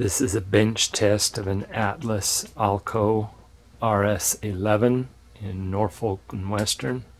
This is a bench test of an Atlas Alco RS11 in Norfolk and Western.